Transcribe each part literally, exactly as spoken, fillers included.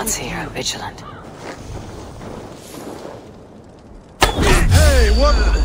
Guards here are vigilant. Hey, what?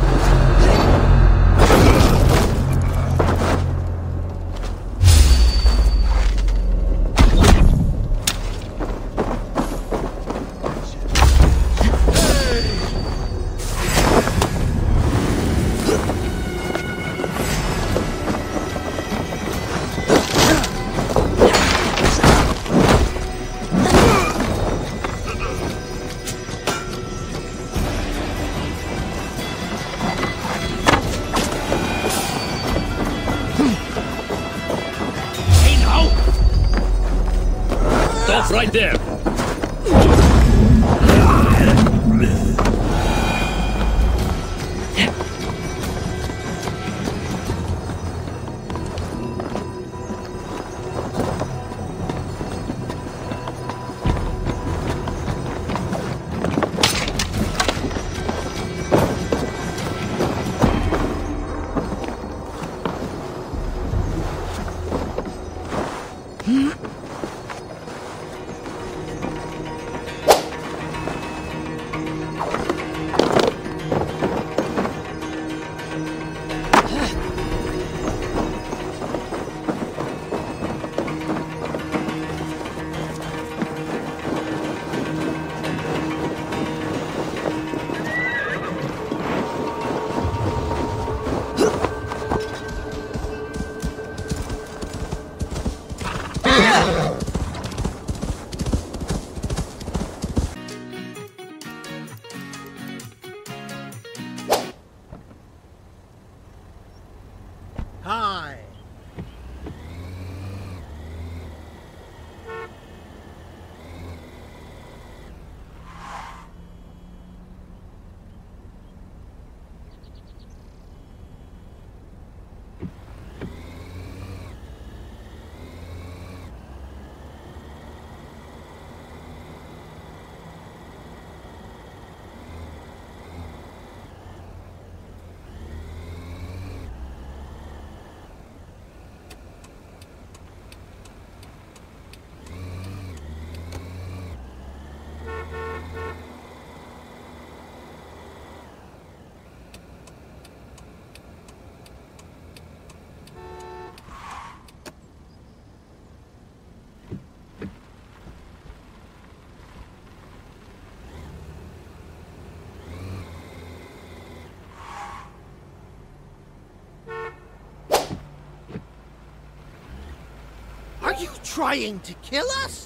Right there! Hi. Are you trying to kill us?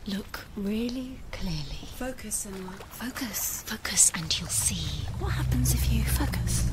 Look really clearly. Focus and Focus. Focus and you'll see. What happens if you focus?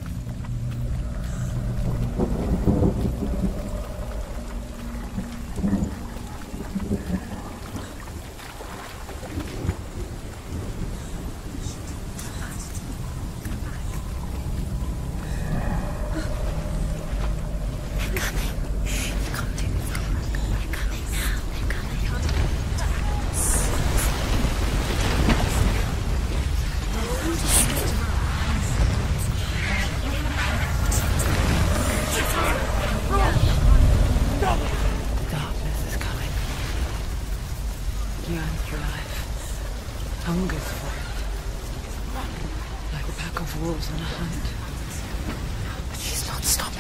yearns for life, hungers for it, like a pack of wolves on a hunt. But she's not stopping.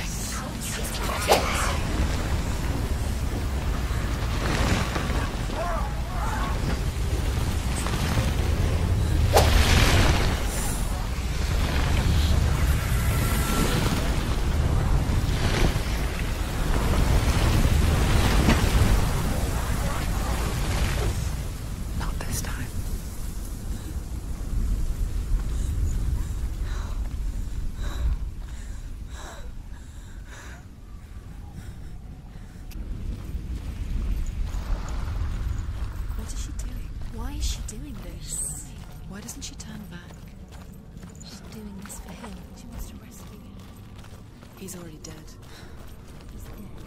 What is she doing? Why is she doing this? Why doesn't she turn back? She's doing this for him. She wants to rescue him. He's already dead. He's dead.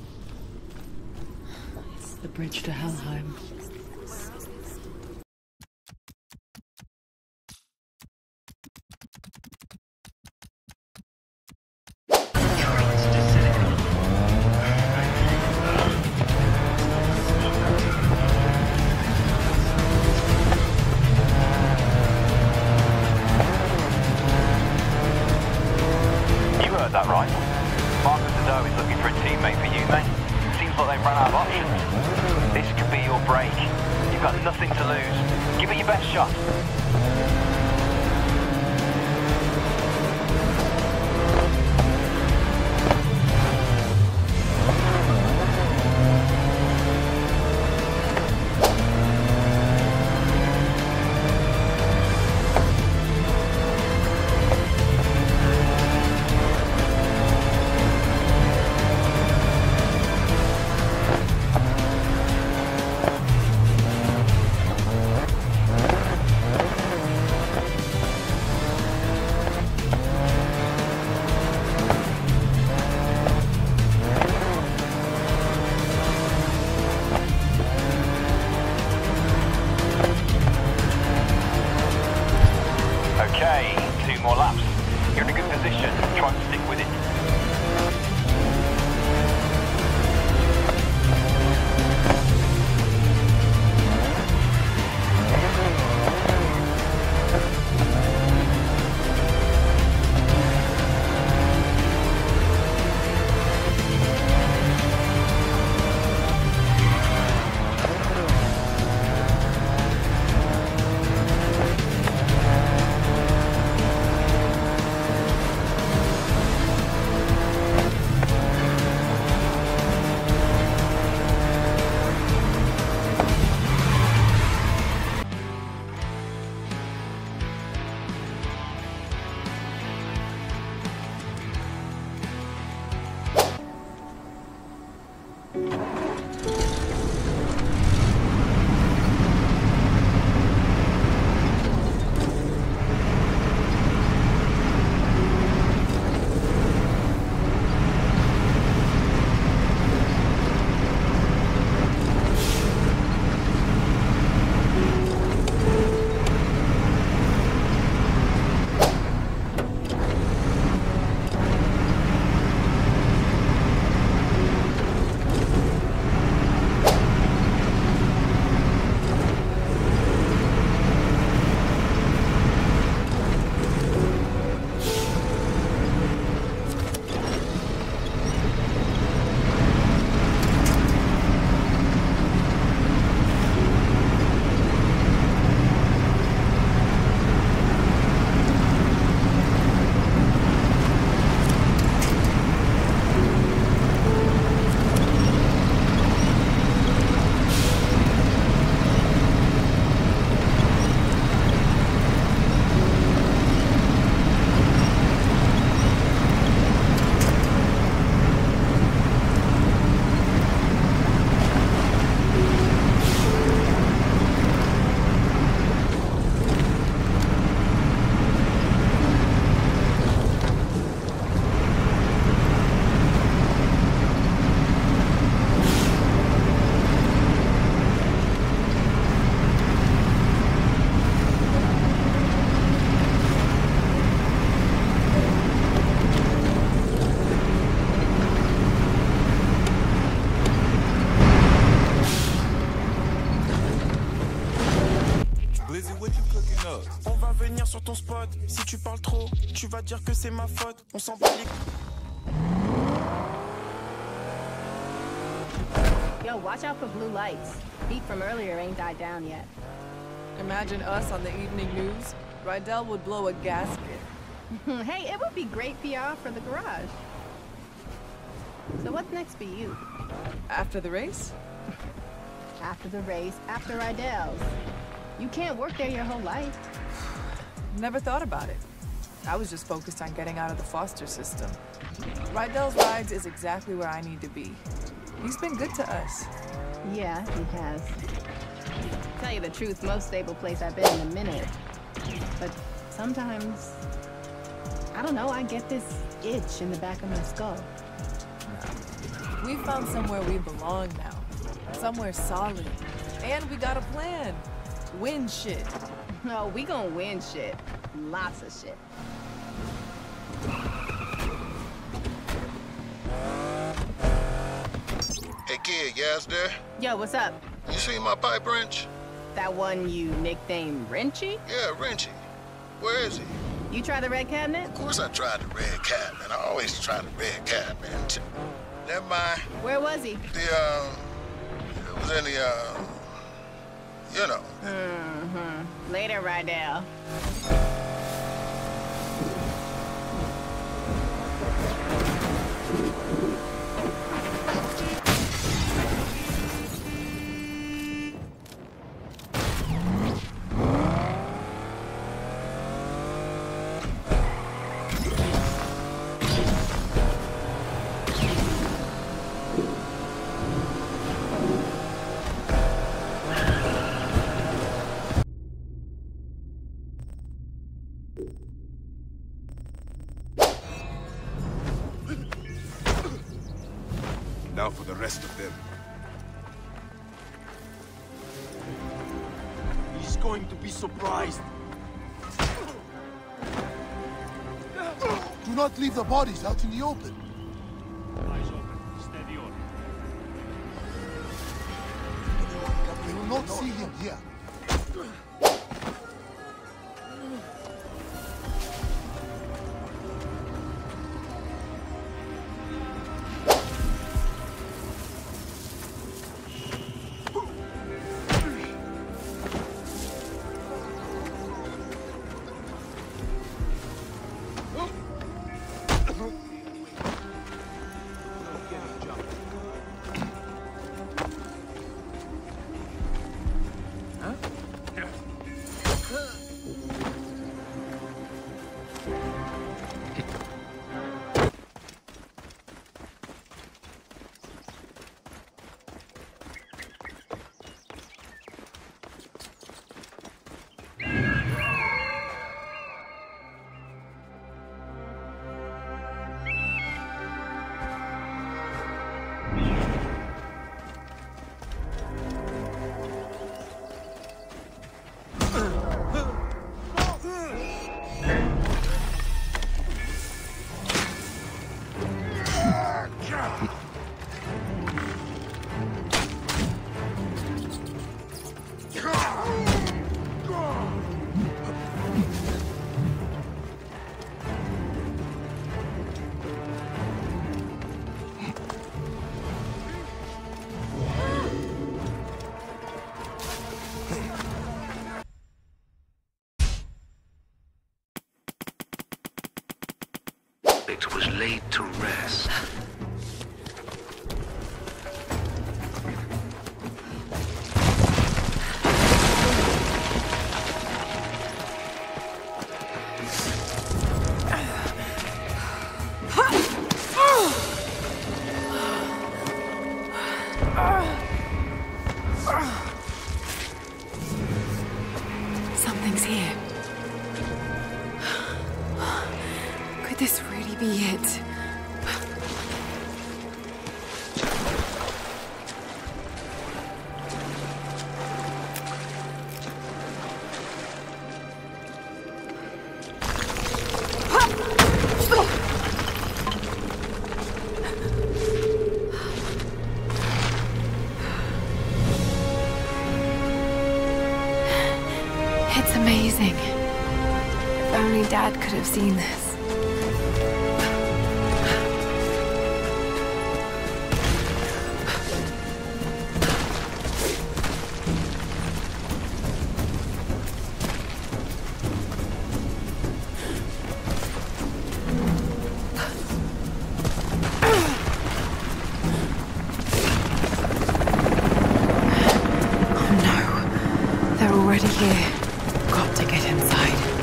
It's the bridge to Helheim. That right? Marcus Ado is looking for a teammate for you, mate. Seems like they've run out of options. This could be your break. You've got nothing to lose. Give it your best shot. what you cooking up? On va venir sur ton spot. Si tu parles trop, tu vas dire que c'est ma faute. On s'en bat les... Yo, watch out for blue lights. Heat from earlier ain't died down yet. Imagine us on the evening news. Rydell would blow a gasket. Hey, it would be great P R for the garage. So what's next for you? After the race? After the race, after Rydell's. You can't work there your whole life. Never thought about it. I was just focused on getting out of the foster system. Rydell's Rides is exactly where I need to be. He's been good to us. Yeah, he has. Tell you the truth, most stable place I've been in a minute. But sometimes, I don't know, I get this itch in the back of my skull. No. We found somewhere we belong now. Somewhere solid. And we got a plan. Win shit. No, we gonna win shit. Lots of shit. Hey kid, you guys there? Yo, what's up? You see my pipe wrench? That one you nicknamed Wrenchy? Yeah, Wrenchy. Where is he? You try the red cabinet? Of course I tried the red cat, man. I always try the red cat, man. Never mind. Where was he? The, um, it was in the, uh, you know. Mm-hmm. Later, Rydell. Now for the rest of them. He's going to be surprised. Do not leave the bodies out in the open. Eyes open. Steady on. They will not see him here. It was laid to rest. Something's here. Could this really be it? It's amazing. If only Dad could have seen this. Oh no. They're already here. Got to get inside.